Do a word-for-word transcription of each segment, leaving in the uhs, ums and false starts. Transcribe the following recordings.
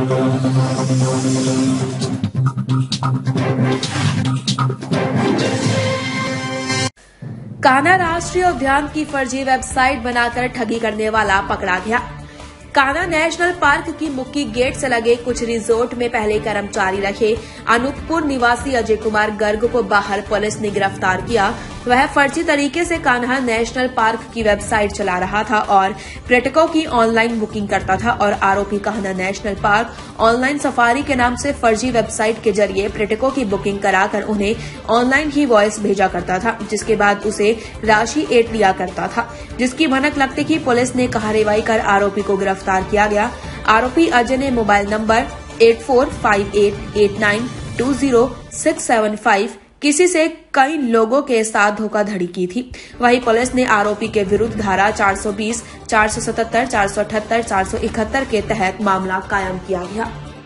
कान्हा राष्ट्रीय उद्यान की फर्जी वेबसाइट बनाकर ठगी करने वाला पकड़ा गया। कान्हा नेशनल पार्क की मुख्य गेट से लगे कुछ रिजोर्ट में पहले कर्मचारी रखे अनूपपुर निवासी अजय कुमार गर्ग को बाहर पुलिस ने गिरफ्तार किया। वह फर्जी तरीके से कान्हा नेशनल पार्क की वेबसाइट चला रहा था और पर्यटकों की ऑनलाइन बुकिंग करता था और आरोपी Kanha national park online safari के नाम से फर्जी वेबसाइट के जरिए पर्यटकों की बुकिंग कराकर उन्हें ऑनलाइन ही वॉइस भेजा करता था, जिसके बाद उसे राशि ऐंठ लिया करता था, जिसकी भनक लगते ही पुलिस ने कार्रवाई कर आरोपी को गिरफ्तार किया गया। आरोपी अजय ने mobile number eight four five eight eight nine two zero six seven five किसी से कई लोगों के साथ धोखाधड़ी की थी। वहीं पुलिस ने आरोपी के विरुद्ध धारा चार सौ बीस, चार सौ सतहत्तर, चार सौ अठहत्तर, चार सौ इकहत्तर के तहत मामला कायम किया गया।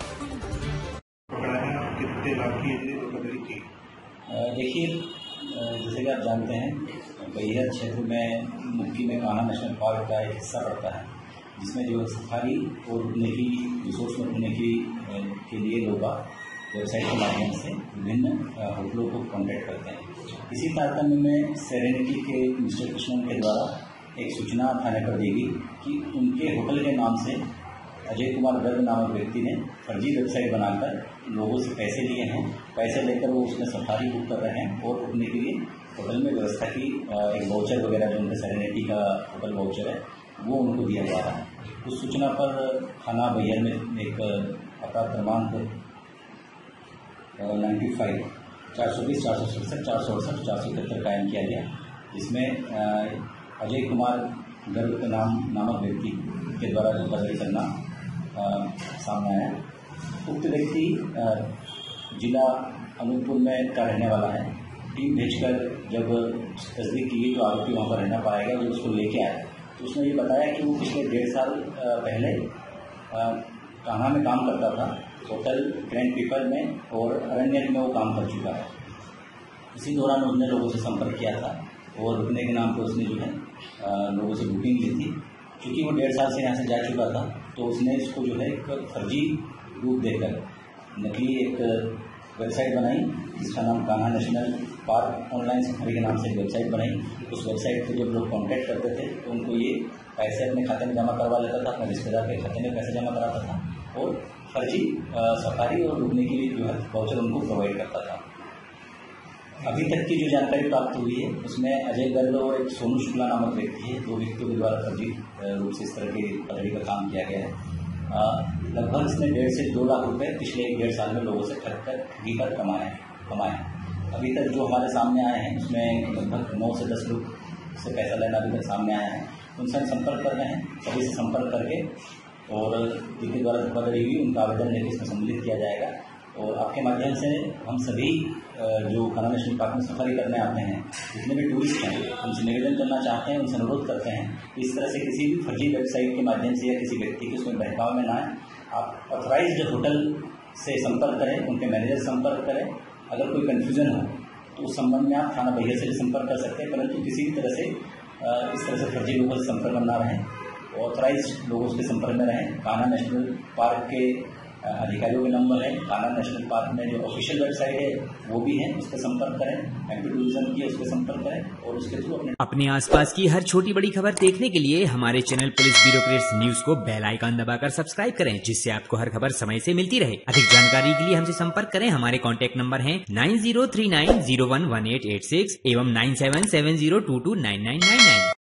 देखिए, जैसे कि आप जानते हैं, बैहर क्षेत्र में मुक्की में कान्हा नेशनल पार्क का एक हिस्सा पड़ता है, जिसमें जो सफारी और रुकने की रिसोर्स में रुकने की के लिए लोग वेबसाइट के माध्यम से विभिन्न होटलों को कॉन्टैक्ट करते हैं। इसी तारतम्य में सेरेनिटी के मिस्टर कृष्णन के द्वारा एक सूचना थाने पर दी गई कि उनके होटल के नाम से अजय कुमार गर्ग नामक व्यक्ति ने फर्जी वेबसाइट बनाकर लोगों से पैसे लिए हैं। पैसे लेकर वो उसमें सफारी बुक कर रहे हैं और रुकने के लिए होटल में व्यवस्था की एक वाउचर वगैरह जो उनका सेरेनिटी का होटल वाउचर है वो उनको दिया जा रहा है। उस सूचना पर थाना बैहर में एक अपराध क्रमांक नाइन्टी फाइव चार सौ बीस, चार सौ सड़सठ, चार सौ अड़सठ, चार सौ इकहत्तर कायम किया गया, जिसमें अजय कुमार गर्ग के नाम नामक व्यक्ति के द्वारा धोखाधड़ी करना सामने आया। उक्त व्यक्ति जिला अनूपपुर में का रहने वाला है। टीम भेजकर जब तस्दीक की तो आरोपी वहाँ पर रहना पाएगा, जब उसको लेके आया तो उसने ये बताया कि वो पिछले डेढ़ साल पहले कान्हा में काम करता था, होटल ग्रैंड पीपल में और अरण्यक में वो काम कर चुका है। इसी दौरान उसने लोगों से संपर्क किया था और रुकने के नाम पर उसने जो है लोगों से बुकिंग ली थी। क्योंकि वो डेढ़ साल से यहाँ से जा चुका था तो उसने इसको जो है एक फर्जी रूप देकर नकली एक वेबसाइट बनाई, जिसका नाम Kanha national park online safari के नाम से एक वेबसाइट बनाई। उस वेबसाइट पर जब लोग कॉन्टैक्ट करते थे तो उनको ये पैसे अपने खाते में जमा करवा लेता था, अपने रिश्तेदार के खाते में पैसे जमा कराता था और फर्जी सफारी और रुकने के लिए जो है वाउचर उनको प्रोवाइड करता था। अभी तक की जो जानकारी प्राप्त हुई है उसमें अजय गर्ग और एक सोनू शुक्ला नामक व्यक्ति है, दो व्यक्तियों के द्वारा फर्जी रूप से इस तरह की धोखाधड़ी का काम किया गया है। लगभग इसने डेढ़ से दो लाख रुपए पिछले एक डेढ़ साल में लोगों से ठग कर ठगी कर कमाए कमाए अभी तक जो हमारे सामने आए हैं उसमें लगभग नौ से दस लोग से पैसा लेना अभी तक सामने आया है। उनसे हम संपर्क कर रहे हैं, सभी से संपर्क करके और जिनके द्वारा धोखाधड़ी हुई उनका आवेदन लेकर इसमें सम्मिलित किया जाएगा। और आपके माध्यम से हम सभी जो कान्हा नेशनल पार्क में सफारी करने आते हैं, जितने भी टूरिस्ट हैं, उनसे निवेदन करना चाहते हैं, उनसे अनुरोध करते हैं इस तरह से किसी भी फर्जी वेबसाइट के माध्यम से या किसी व्यक्ति के उसमें बहकाव में ना आए। आप ऑथराइज्ड होटल से संपर्क करें, उनके मैनेजर से संपर्क करें। अगर कोई कन्फ्यूजन हो तो उस संबंध में आप थाना बैहर से भी संपर्क कर सकते हैं, परंतु किसी भी तरह से इस तरह से फर्जी लोगों से संपर्क में ना रहें, ऑथराइज लोगों के संपर्क में रहें। कान्हा नेशनल पार्क के अधिकारियों के नंबर है, कान्हा नेशनल पार्क में जो ऑफिशियल वेबसाइट है वो भी है, उस पर संपर्क करें। एमपी टूरिज्म की उस पर संपर्क करें और उसके थ्रू अपने अपने आसपास की हर छोटी बड़ी खबर देखने के लिए हमारे channel police bureau creates news को बेल आइकन दबाकर सब्सक्राइब करें, जिससे आपको हर खबर समय से मिलती रहे। अधिक जानकारी के लिए हमसे संपर्क करें। हमारे कॉन्टैक्ट नंबर है nine zero three nine zero one one eight eight six एवं nine seven seven zero two two nine nine nine nine.